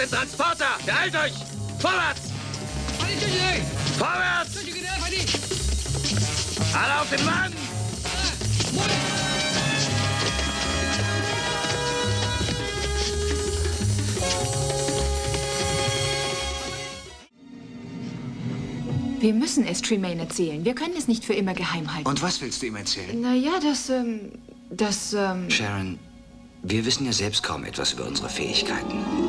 den Transporter! Beeilt euch! Vorwärts! Vorwärts! Alle auf den Mann! Wir müssen es Tremaine erzählen. Wir können es nicht für immer geheim halten. Und was willst du ihm erzählen? Naja, Sharon, wir wissen ja selbst kaum etwas über unsere Fähigkeiten.